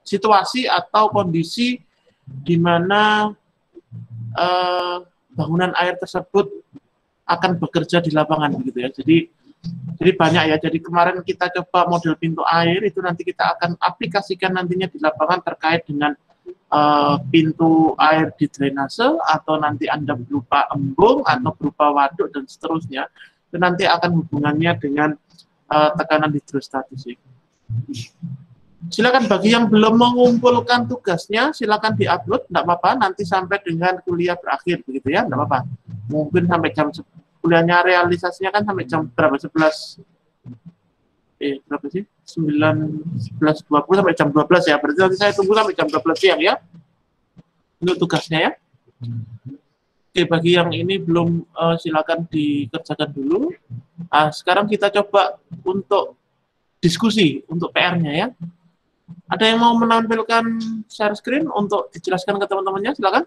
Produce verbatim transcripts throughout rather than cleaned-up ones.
situasi atau kondisi di mana uh, bangunan air tersebut akan bekerja di lapangan begitu ya. Jadi jadi banyak ya. Jadi kemarin kita coba model pintu air itu nanti kita akan aplikasikan nantinya di lapangan terkait dengan uh, pintu air di drainase atau nanti Anda berupa embung atau berupa waduk dan seterusnya. Itu nanti akan hubungannya dengan uh, tekanan hidrostatis. Silakan bagi yang belum mengumpulkan tugasnya, silakan diupload, enggak apa-apa, nanti sampai dengan kuliah berakhir begitu ya, enggak apa-apa. Mungkin sampai jam kuliahnya realisasinya kan sampai jam berapa? sebelas eh berapa sih? sembilan sebelas dua puluh sampai jam dua belas ya. Berarti nanti saya tunggu sampai jam dua belas siang ya. Untuk tugasnya ya. Oke, bagi yang ini belum uh, silakan dikerjakan dulu. Nah, sekarang kita coba untuk diskusi untuk P R-nya ya. Ada yang mau menampilkan share screen untuk dijelaskan ke teman-temannya? Silakan.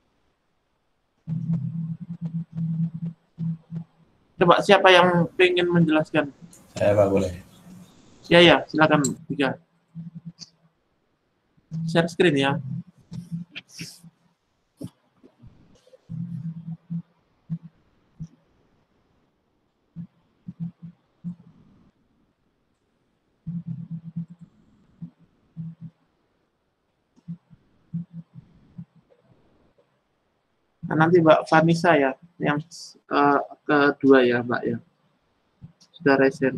Coba siapa yang ingin menjelaskan? Saya Pak, boleh. Ya ya, silakan Tiga. Share screen ya. Nah, nanti Mbak Vanessa ya, yang uh, kedua ya Mbak ya, sudah resen.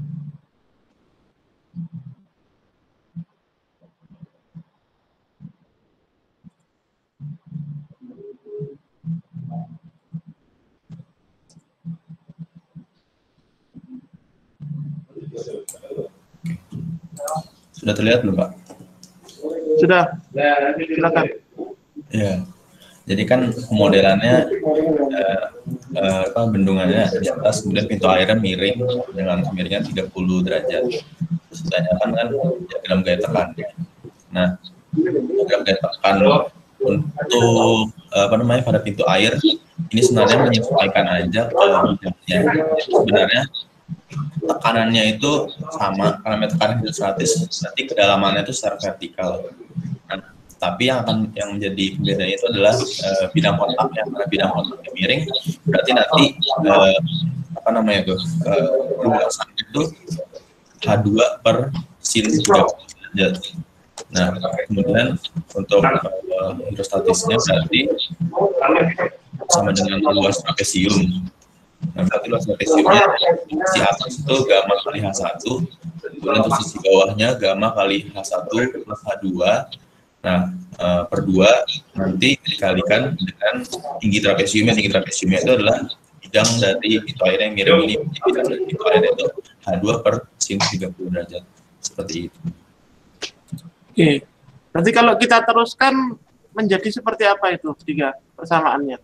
Sudah terlihat belum Pak? Sudah, silakan. Ya. Jadi kan modelannya eh, eh, apa, bendungannya di atas, kemudian pintu airnya miring dengan miringnya tiga puluh derajat. Terus ditanyakan kan diagram gaya tekan. Nah, diagram gaya tekan untuk apa namanya pada pintu air ini sebenarnya menyesuaikan aja ke bidangnya. Sebenarnya tekanannya itu sama, karena tekanan hidrostatis nanti kedalamannya itu secara vertikal. Nah, tapi yang akan yang menjadi pembedanya itu adalah uh, bidang kontaknya. Karena bidang kontaknya miring, berarti nanti uh, apa namanya tuh uh, luasan itu H dua per sin tiga puluh derajat. Nah, kemudian untuk uh, hidrostatisnya berarti sama dengan luas trapesium. Nah, berarti luas trapesiumnya sisi atas itu gamma kali H satu, kemudian untuk sisi bawahnya gamma kali H satu plus H dua. Nah, uh, per dua nanti dikalikan dengan tinggi trapesiumnya. Tinggi trapesiumnya itu adalah bidang dari pintu air yang miring ini. Bidang dari pintu air itu H dua per sin tiga puluh derajat. Seperti itu. Oke, nanti kalau kita teruskan menjadi seperti apa itu tiga persamaannya?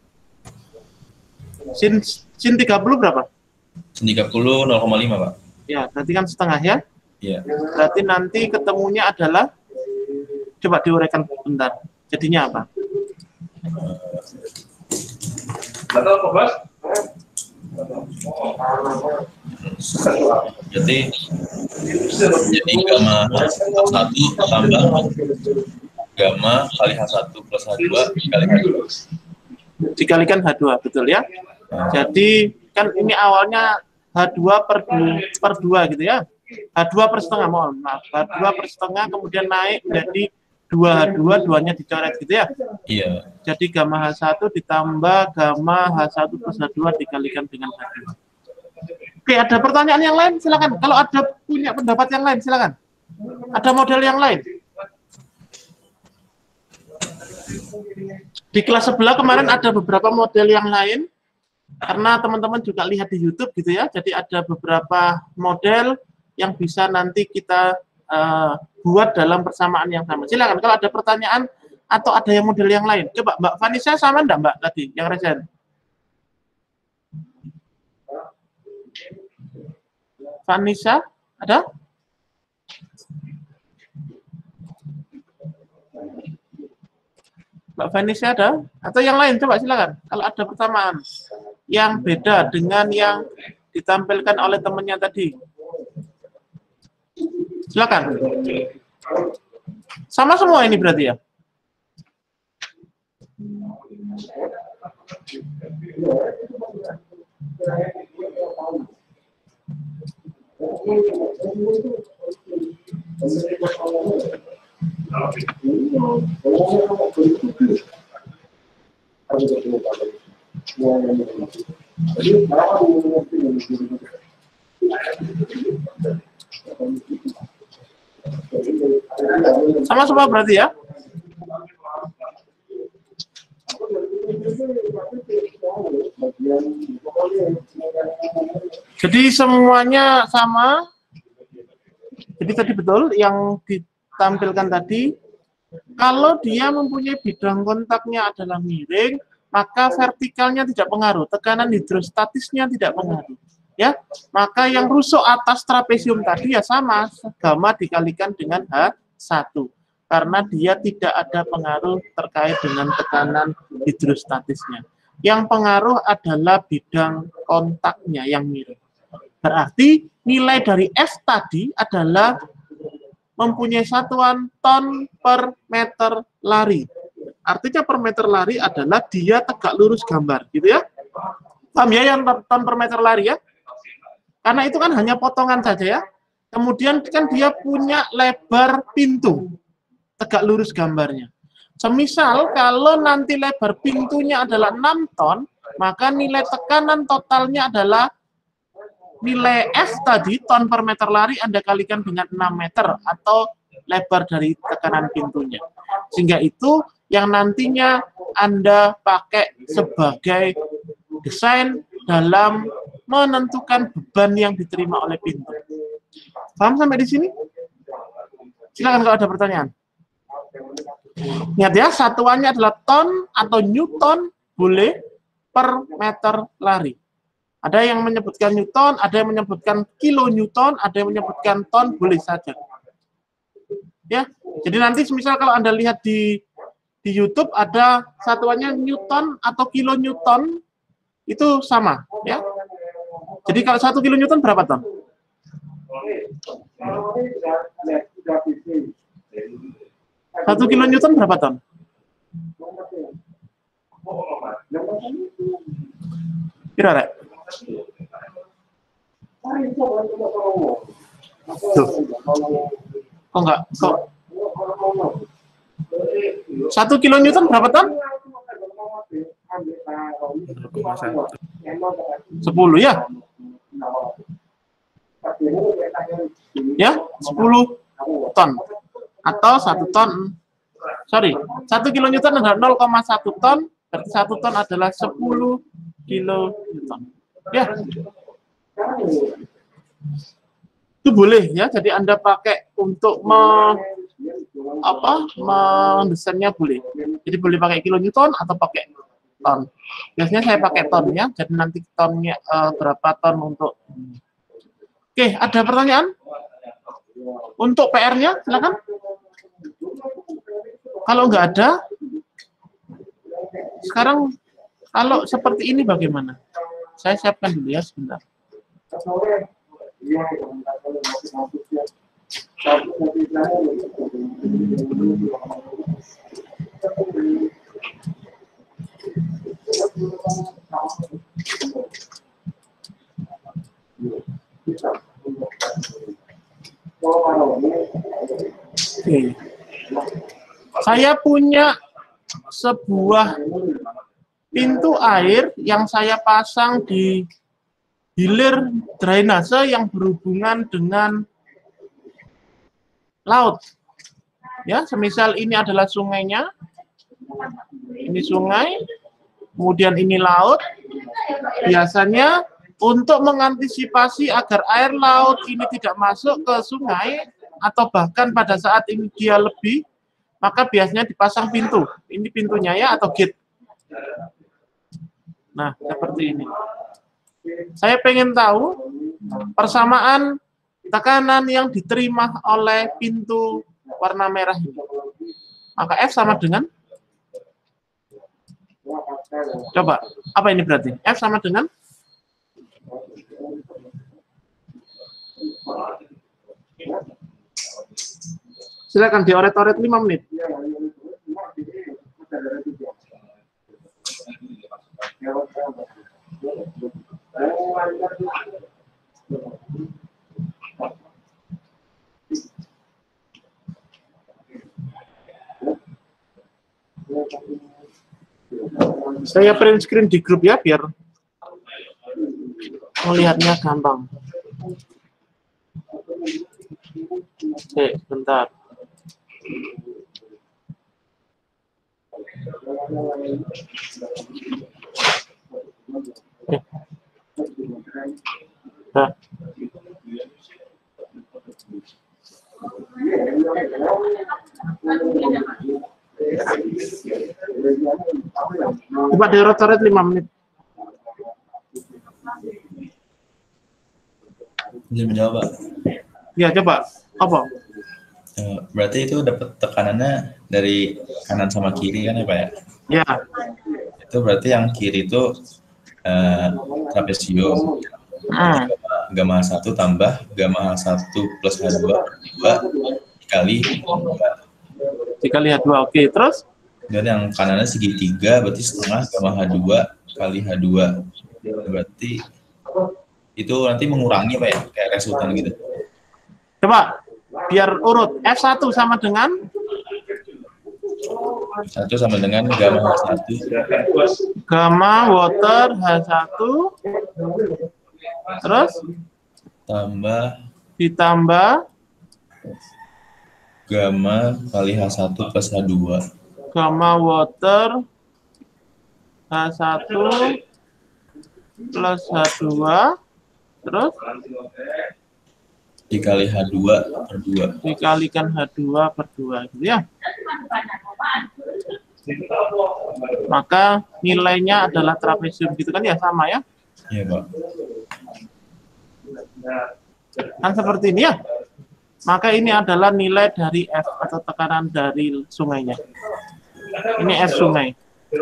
Sin, sin tiga puluh berapa? Sin tiga puluh nol koma lima Pak. Ya, berarti kan setengah ya? Iya. Berarti nanti ketemunya adalah, coba diuraikan bentar, jadinya apa? Betul, Pak Bos? Jadi jadi gamma H satu tambah gamma kali H satu plus H dua dikalikan dikalikan H dua, betul ya? Jadi kan ini awalnya H dua per dua gitu ya? H dua per setengah, mohon maaf, H dua per setengah kemudian naik menjadi dua H dua, duanya dicoret gitu ya? Iya. Jadi gamma H satu ditambah gamma H satu plus H dua dikalikan dengan H dua. Oke, ada pertanyaan yang lain? Silakan. Kalau ada punya pendapat yang lain, silakan. Ada model yang lain? Di kelas sebelah kemarin ada beberapa model yang lain, karena teman-teman juga lihat di YouTube gitu ya, jadi ada beberapa model yang bisa nanti kita uh, buat dalam persamaan yang sama. Silakan kalau ada pertanyaan atau ada yang model yang lain. Coba Mbak Vanessa sama enggak Mbak tadi yang resen? Vanessa ada? Mbak Vanessa ada? Atau yang lain? Coba silakan. Kalau ada persamaan yang beda dengan yang ditampilkan oleh temannya tadi. Silakan. Sama semua ini berarti ya? Sama semua berarti ya? Jadi semuanya sama. Jadi tadi betul yang ditampilkan tadi. Kalau dia mempunyai bidang kontaknya adalah miring, maka vertikalnya tidak pengaruh, tekanan hidrostatisnya tidak pengaruh. Ya, maka yang rusuk atas trapesium tadi ya sama, gamma dikalikan dengan H satu. Karena dia tidak ada pengaruh terkait dengan tekanan hidrostatisnya. Yang pengaruh adalah bidang kontaknya yang miring. Berarti nilai dari F tadi adalah mempunyai satuan ton per meter lari. Artinya per meter lari adalah dia tegak lurus gambar, gitu ya. Paham ya yang ton per meter lari ya? Karena itu kan hanya potongan saja ya. Kemudian kan dia punya lebar pintu, tegak lurus gambarnya. Semisal kalau nanti lebar pintunya adalah enam ton, maka nilai tekanan totalnya adalah nilai F tadi, ton per meter lari, Anda kalikan dengan enam meter atau lebar dari tekanan pintunya. Sehingga itu yang nantinya Anda pakai sebagai desain dalam menentukan beban yang diterima oleh pintu. Paham sampai di sini? Silakan kalau ada pertanyaan. Ingat ya, satuannya adalah ton atau newton boleh per meter lari. Ada yang menyebutkan newton, ada yang menyebutkan kilonewton, ada yang menyebutkan ton, boleh saja. Ya, jadi nanti misal kalau Anda lihat di di YouTube ada satuannya newton atau kilonewton, itu sama, ya. Jadi kalau satu kilonewton berapa ton? Satu kilonewton berapa ton? Kira-kira? Tuh. Kok enggak? Kok? Satu kilonewton berapa ton? Sepuluh ya? Ya, sepuluh ton. Atau satu ton. Sorry, satu kilonewton adalah nol koma satu ton, berarti satu ton adalah sepuluh kilonewton. Ya. Itu boleh ya, jadi Anda pakai untuk me, apa mendesainnya boleh. Jadi boleh pakai kilonewton atau pakai ton. Biasanya saya pakai ton ya, jadi nanti tonnya uh, berapa ton untuk. Oke, ada pertanyaan? Untuk P R-nya silakan. Kalau nggak ada, sekarang kalau seperti ini bagaimana? Saya siapkan dulu ya sebentar. Oke. Saya punya sebuah pintu air yang saya pasang di hilir drainase yang berhubungan dengan laut. Ya, semisal ini adalah sungainya. Ini sungai, kemudian ini laut. Biasanya untuk mengantisipasi agar air laut ini tidak masuk ke sungai atau bahkan pada saat ini dia lebih, maka biasanya dipasang pintu. Ini pintunya ya atau gate. Nah, seperti ini. Saya pengen tahu persamaan tekanan yang diterima oleh pintu warna merah ini. Maka F sama dengan, coba, apa ini berarti? F sama dengan Silakan dioret-oret lima menit. Saya print screen di grup ya, biar melihatnya gampang. Oke, sebentar. Oke. Nah. Coba dioret-oret lima menit. Bisa menjawab, Pak? Ya, coba. Apa? Eh, Berarti itu dapat tekanannya dari kanan sama kiri kan ya, Pak ya? Ya. Itu berarti yang kiri itu eh, trapesium. Hmm. Gamma, gamma satu tambah gamma satu plus H dua per dua dikali dua. Dikali H dua, oke. Terus? Dan yang kanannya segitiga, berarti setengah gamma H dua kali H dua. Berarti itu nanti mengurangi Pak ya, kayak resultan gitu. Coba, biar urut. F satu sama dengan? Satu sama dengan gamma H satu. Gamma water H satu. Terus? Tambah Ditambah gamma kali H satu plus H dua. gamma water H satu plus H dua. Terus? Dikali H dua per dua. Dikalikan H dua per dua. Gitu ya. Maka nilainya adalah trapesium. Gitu kan ya, sama ya? Iya, Pak. Kan seperti ini ya. Maka ini adalah nilai dari F atau tekanan dari sungainya. Ini F sungai.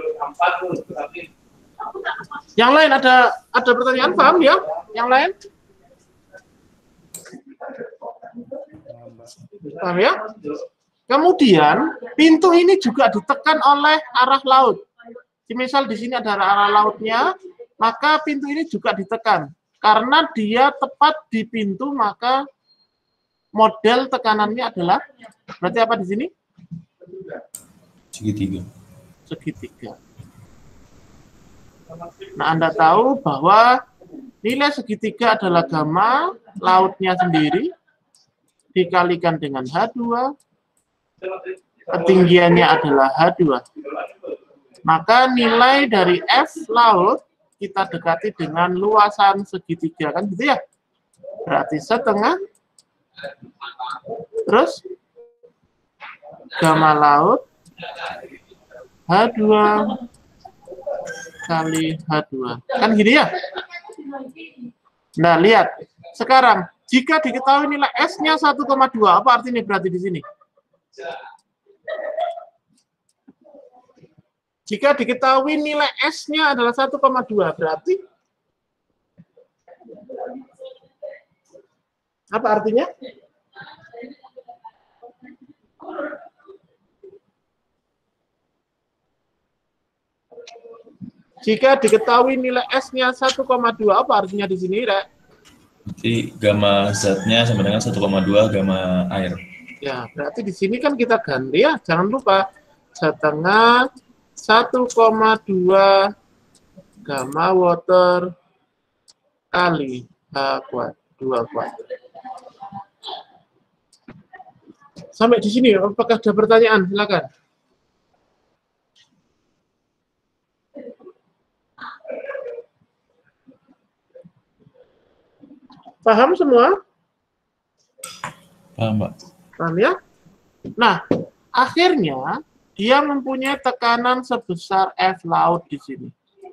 Yang lain ada ada pertanyaan, paham ya? Yang lain? Paham ya? Kemudian pintu ini juga ditekan oleh arah laut. Misal di sini ada arah lautnya, maka pintu ini juga ditekan. Karena dia tepat di pintu, maka model tekanannya adalah, berarti apa di sini? Segitiga. Segitiga. Nah, Anda tahu bahwa nilai segitiga adalah gamma, lautnya sendiri, dikalikan dengan H dua, ketinggiannya adalah H dua. Maka nilai dari F laut kita dekati dengan luasan segitiga, kan gitu ya? Berarti setengah, terus gamma laut H dua kali H dua, kan gini ya? Nah, lihat. Sekarang, jika diketahui nilai S-nya satu koma dua, apa artinya berarti di sini? Jika diketahui nilai S-nya adalah satu koma dua, berarti apa artinya? Jika diketahui nilai S-nya satu koma dua, apa artinya di sini, Rek? Jadi gamma Z-nya sama dengan satu koma dua gamma air. Ya, berarti di sini kan kita ganti ya. Jangan lupa setengah satu koma dua gamma water kali H kuadrat dua kuadrat. Sampai di sini, apakah ada pertanyaan? Silakan. Paham semua? Paham, Pak? Paham ya? Nah, akhirnya dia mempunyai tekanan sebesar F laut di sini.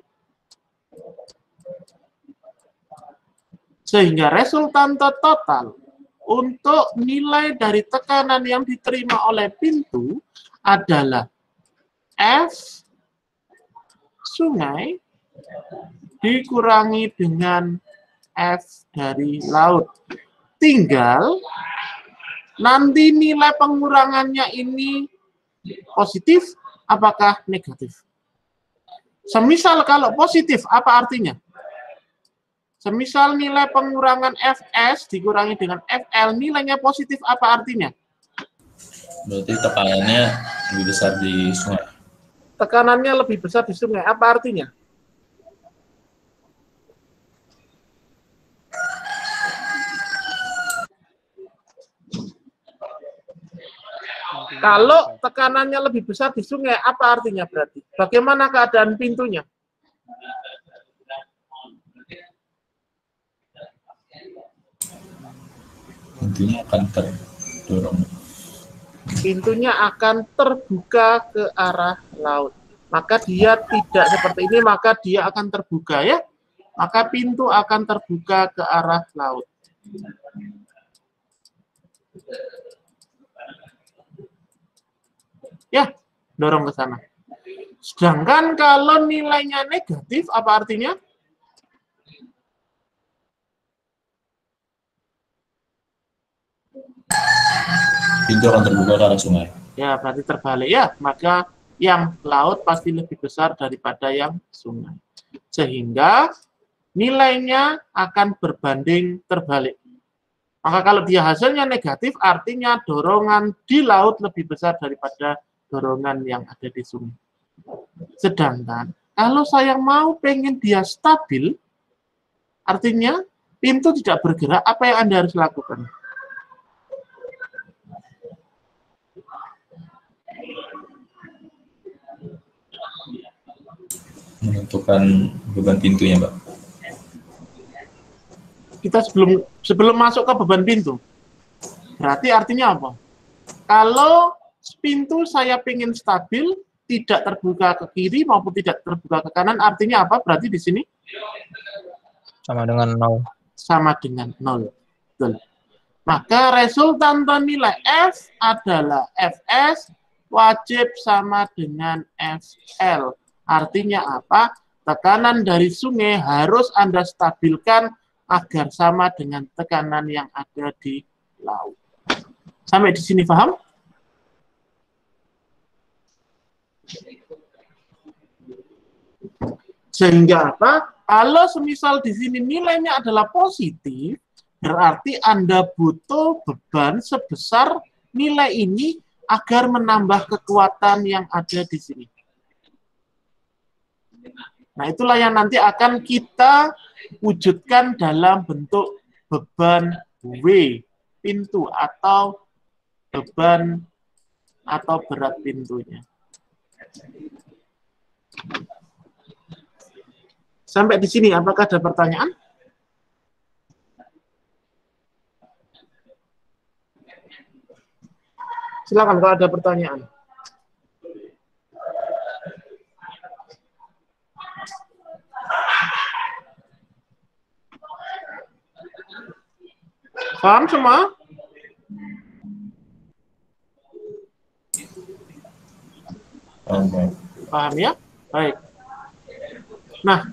Sehingga resultante total untuk nilai dari tekanan yang diterima oleh pintu adalah F sungai dikurangi dengan F dari laut. Tinggal nanti nilai pengurangannya ini positif, apakah negatif? Semisal kalau positif, apa artinya? Semisal nilai pengurangan Fs dikurangi dengan Fl, nilainya positif, apa artinya? Berarti tekanannya lebih besar di sungai. Tekanannya lebih besar di sungai, apa artinya? Kalau tekanannya lebih besar di sungai, apa artinya berarti? Bagaimana keadaan pintunya? Pintunya akan terdorong. Pintunya akan terbuka ke arah laut. Maka dia tidak seperti ini, maka dia akan terbuka ya. Maka pintu akan terbuka ke arah laut. Ya, dorong ke sana. Sedangkan kalau nilainya negatif, apa artinya? Pintu akan terbuka ke arah sungai. Ya, berarti terbalik ya. Maka yang laut pasti lebih besar daripada yang sungai. Sehingga nilainya akan berbanding terbalik. Maka kalau dia hasilnya negatif, artinya dorongan di laut lebih besar daripada dorongan yang ada di sungai. Sedangkan kalau saya mau pengen dia stabil, artinya pintu tidak bergerak, apa yang Anda harus lakukan? Menentukan beban pintunya, Pak. Kita sebelum sebelum masuk ke beban pintu, berarti artinya apa? Kalau pintu saya pengen stabil, tidak terbuka ke kiri maupun tidak terbuka ke kanan, artinya apa? Berarti di sini sama dengan nol. Sama dengan nol. Betul. Maka resultante nilai F adalah Fs wajib sama dengan Fl. Artinya apa? Tekanan dari sungai harus Anda stabilkan agar sama dengan tekanan yang ada di laut. Sampai di sini paham? Sehingga apa? Kalau semisal di sini nilainya adalah positif, berarti Anda butuh beban sebesar nilai ini agar menambah kekuatan yang ada di sini. Nah, itulah yang nanti akan kita wujudkan dalam bentuk beban W pintu atau beban atau berat pintunya. Sampai di sini, apakah ada pertanyaan? Silakan kalau ada pertanyaan. Paham semua? Paham. Paham ya? Baik. Nah,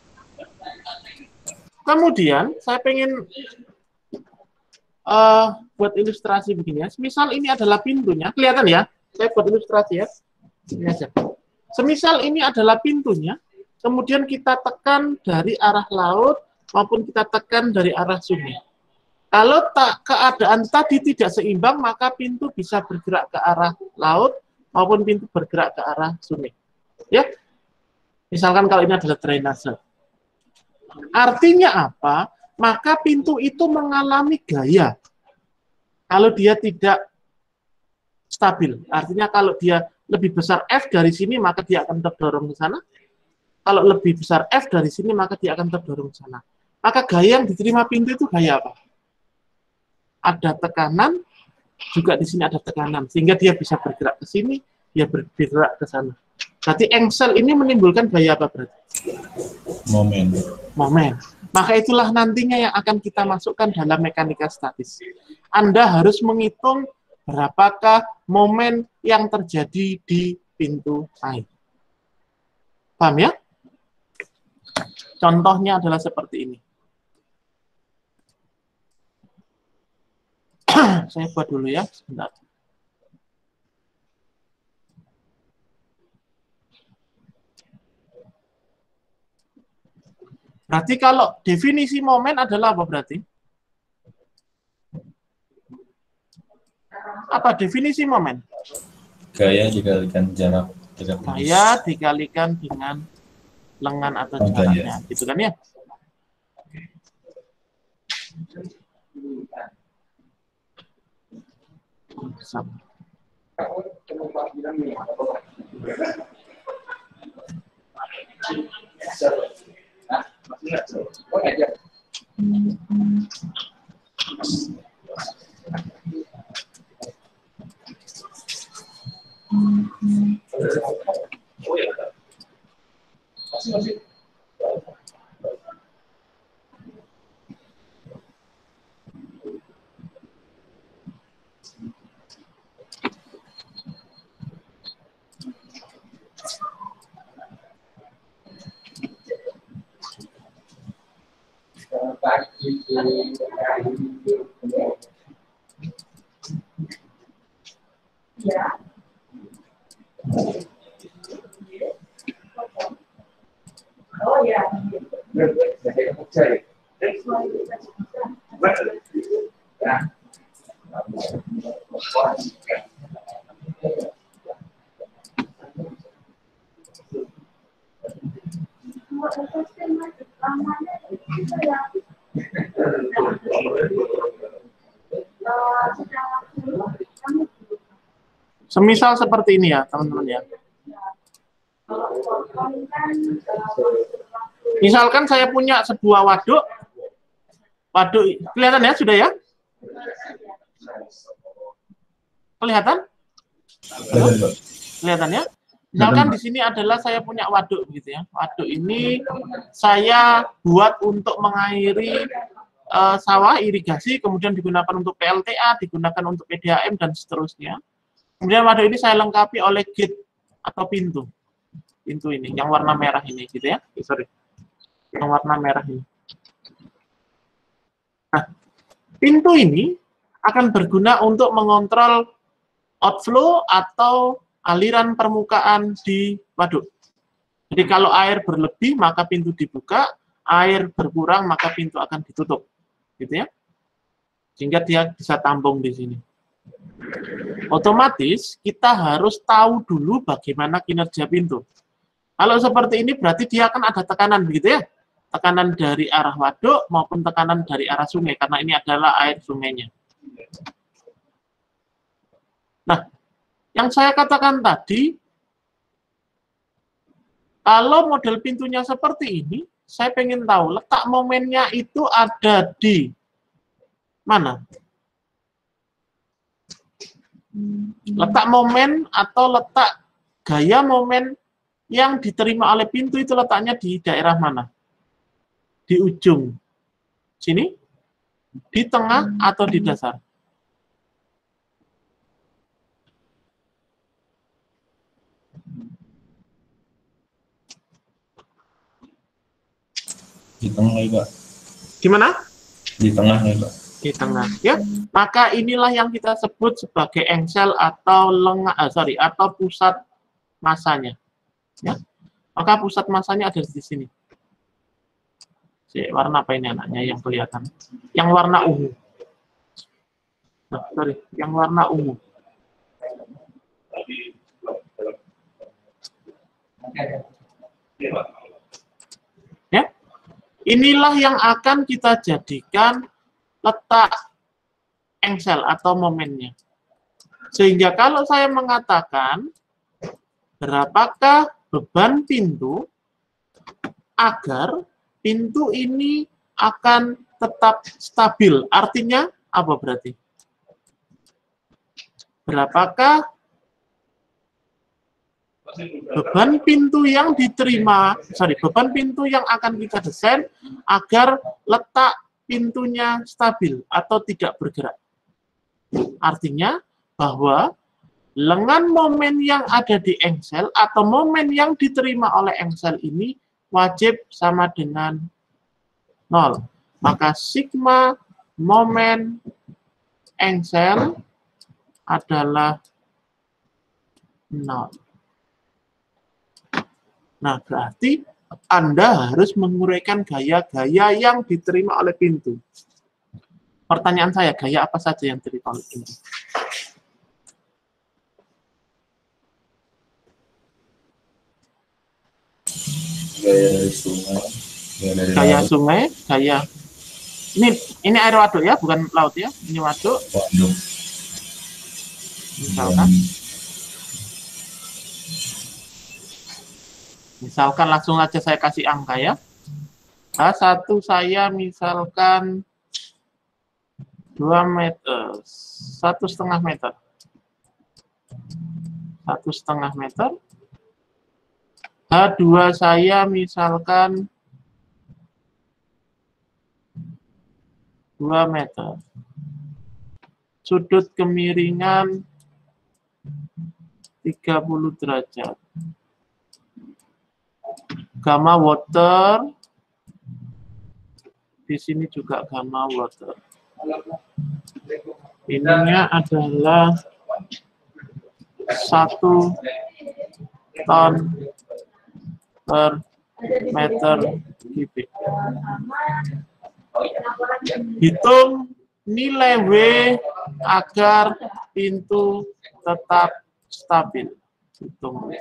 kemudian saya pengen uh, buat ilustrasi begini ya. Semisal ini adalah pintunya, kelihatan ya? Saya buat ilustrasi ya. Ini aja. Semisal ini adalah pintunya, kemudian kita tekan dari arah laut maupun kita tekan dari arah sungai. Kalau tak keadaan tadi tidak seimbang, maka pintu bisa bergerak ke arah laut maupun pintu bergerak ke arah sungai. Ya, misalkan kalau ini adalah drainase. Artinya apa? Maka pintu itu mengalami gaya. Kalau dia tidak stabil, artinya kalau dia lebih besar F dari sini, maka dia akan terdorong ke sana. Kalau lebih besar F dari sini, maka dia akan terdorong ke sana. Maka gaya yang diterima pintu itu gaya apa? Ada tekanan, juga di sini ada tekanan, sehingga dia bisa bergerak ke sini, dia bergerak ke sana. Berarti engsel ini menimbulkan gaya apa berarti? Momen. Momen. Maka itulah nantinya yang akan kita masukkan dalam mekanika statis. Anda harus menghitung berapakah momen yang terjadi di pintu air. Paham ya? Contohnya adalah seperti ini. Saya buat dulu ya, sebentar. Berarti kalau definisi momen adalah apa berarti? Apa definisi momen? Gaya dikalikan jarak tegak lurus. Gaya dikalikan dengan lengan atau Oh, jaraknya, gaya. gitu kan ya? Sama. Semisal seperti ini ya, teman-teman ya. Misalkan saya punya sebuah waduk. Waduk, kelihatan ya, sudah ya? Kelihatan? Kelihatan ya? Misalkan di sini adalah saya punya waduk gitu ya. Waduk ini saya buat untuk mengairi uh, sawah irigasi, kemudian digunakan untuk P L T A, digunakan untuk P D A M dan seterusnya. Kemudian waduk ini saya lengkapi oleh gate atau pintu. Pintu ini yang warna merah ini gitu ya. Eh, sorry. Yang warna merah ini. Nah, pintu ini akan berguna untuk mengontrol outflow atau aliran permukaan di waduk. Jadi kalau air berlebih maka pintu dibuka, air berkurang maka pintu akan ditutup, gitu ya. Sehingga dia bisa tampung di sini. Otomatis kita harus tahu dulu bagaimana kinerja pintu. Kalau seperti ini berarti dia akan ada tekanan, begitu ya. Tekanan dari arah waduk maupun tekanan dari arah sungai karena ini adalah air sungainya. Nah, yang saya katakan tadi, kalau model pintunya seperti ini, saya pengen tahu letak momennya itu ada di mana? Letak momen atau letak gaya momen yang diterima oleh pintu itu letaknya di daerah mana? Di ujung sini, di tengah, atau di dasar? Di tengah ya, Pak. Gimana? Di tengah ya, Pak. Di tengah, ya. Maka inilah yang kita sebut sebagai engsel atau lengah, ah, sorry, atau pusat masanya. Ya. Maka pusat masanya ada di sini. Si warna apa ini anaknya yang kelihatan? Yang warna ungu. Nah, sorry, yang warna ungu. Ya. Inilah yang akan kita jadikan letak engsel atau momennya. Sehingga kalau saya mengatakan berapakah beban pintu agar pintu ini akan tetap stabil. Artinya apa berarti? Berapakah beban pintu yang diterima, sorry, beban pintu yang akan kita desain agar letak pintunya stabil atau tidak bergerak. Artinya bahwa lengan momen yang ada di engsel atau momen yang diterima oleh engsel ini wajib sama dengan nol. Maka sigma momen engsel adalah nol. Nah, berarti Anda harus menguraikan gaya-gaya yang diterima oleh pintu. Pertanyaan saya, gaya apa saja yang diterima oleh pintu? Gaya dari sungai. Gaya dari Gaya laut. sungai, gaya... Ini ini air waduk ya, bukan laut ya. Ini waduk. Waduk. Misalkan. Misalkan langsung aja saya kasih angka ya. H satu saya misalkan dua meter, satu setengah meter. Satu setengah meter. H dua saya misalkan dua meter. Sudut kemiringan tiga puluh derajat. Gamma water. Di sini juga gamma water. Ininya adalah satu ton per meter kubik. Hitung nilai W agar pintu tetap stabil. Hitung.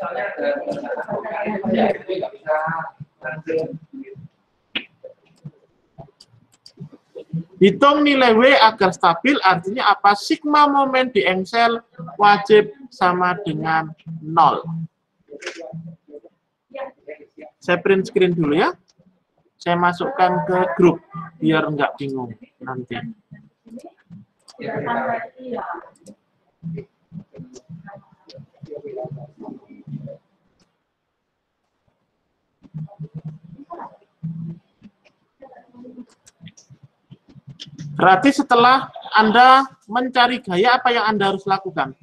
Hitung nilai W agar stabil artinya apa? Sigma momen di engsel wajib sama dengan nol. Saya print screen dulu ya. Saya masukkan ke grup biar nggak bingung nanti. Berarti setelah Anda mencari gaya, apa yang Anda harus lakukan?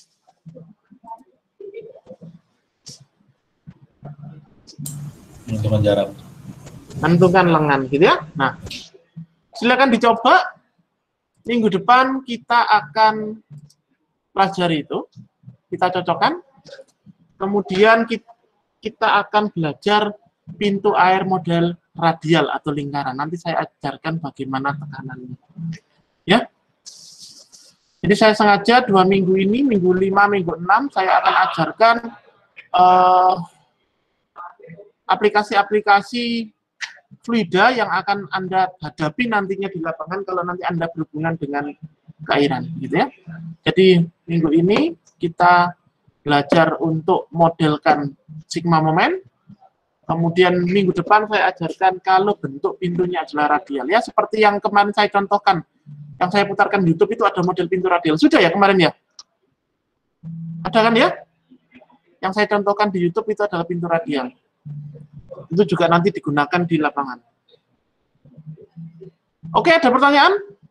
Menentukan jarak. Menentukan lengan, gitu ya. Nah, silakan dicoba. Minggu depan kita akan pelajari itu. Kita cocokkan. Kemudian kita akan belajar pintu air model radial atau lingkaran. Nanti saya ajarkan bagaimana tekanannya. Ya. Jadi saya sengaja dua minggu ini, minggu lima, minggu enam, saya akan ajarkan aplikasi-aplikasi uh, fluida yang akan Anda hadapi nantinya di lapangan kalau nanti Anda berhubungan dengan keairan, gitu ya. Jadi minggu ini kita belajar untuk modelkan sigma moment. Kemudian minggu depan saya ajarkan kalau bentuk pintunya adalah radial. Ya, seperti yang kemarin saya contohkan. Yang saya putarkan di YouTube itu ada model pintu radial. Sudah ya kemarin ya? Ada kan ya? Yang saya contohkan di YouTube itu adalah pintu radial. Itu juga nanti digunakan di lapangan. Oke, ada pertanyaan?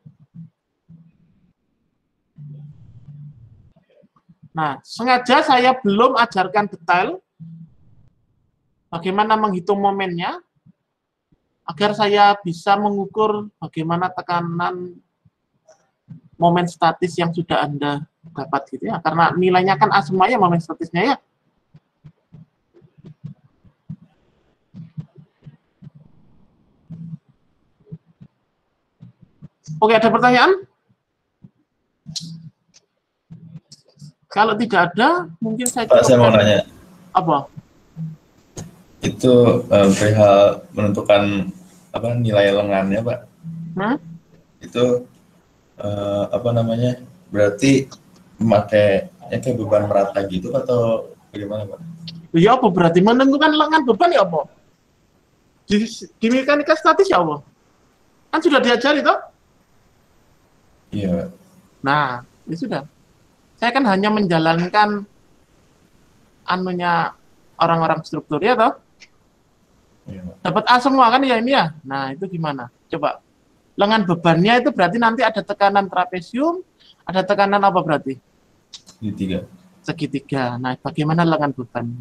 Nah, sengaja saya belum ajarkan detail bagaimana menghitung momennya, agar saya bisa mengukur bagaimana tekanan momen statis yang sudah Anda dapat, gitu ya. Karena nilainya kan A semuanya momen statisnya ya. Oke, ada pertanyaan? Kalau tidak ada, mungkin saya Pak, saya mau nanya. Apa? Itu uh, perihal menentukan apa nilai lengannya, Pak. Hmm? Itu uh, apa namanya? Berarti memakai ya, kayak beban merata gitu atau bagaimana, Pak? Ya apa berarti menentukan lengan beban ya apa? Di, di mekanika statis ya apa? Kan sudah diajari toh? Iya. Nah, ya sudah. Saya kan hanya menjalankan anunya orang-orang struktur ya toh? Iya. Dapat A semua kan ya ini ya. Nah, itu gimana? Coba. Lengan bebannya itu berarti nanti ada tekanan trapesium, ada tekanan apa berarti? Segitiga. Segitiga. Nah, bagaimana lengan bebannya?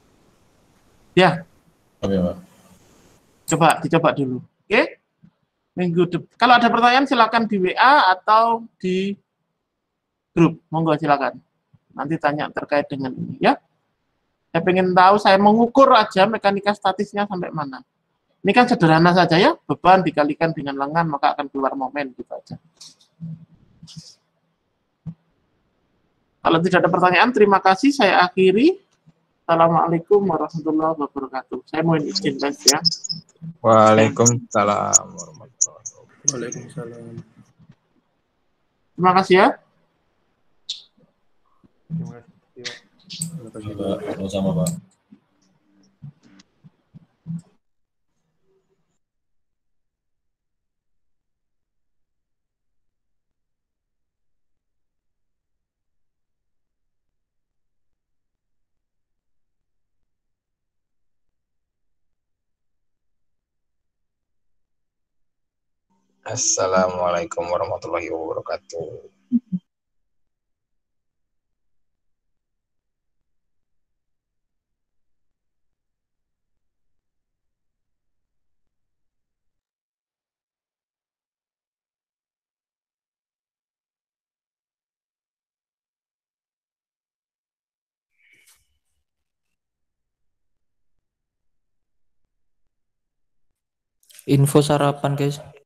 Ya. Oke, Pak. Coba dicoba dulu. Oke? Minggu depan. Kalau ada pertanyaan silakan di W A atau di grup. Monggo silakan. Nanti tanya terkait dengan ini ya. Saya ingin tahu, saya mengukur aja mekanika statisnya sampai mana. Ini kan sederhana saja ya, beban dikalikan dengan lengan maka akan keluar momen gitu aja. Kalau tidak ada pertanyaan, terima kasih. Saya akhiri. Assalamualaikum warahmatullahi wabarakatuh. Saya mohon izin, guys ya. Waalaikumsalam warahmatullahi wabarakatuh. Waalaikumsalam. Terima kasih ya. Terima kasih. Terima kasih. Pak. Sama-sama, Pak. Assalamualaikum warahmatullahi wabarakatuh. Info sarapan guys.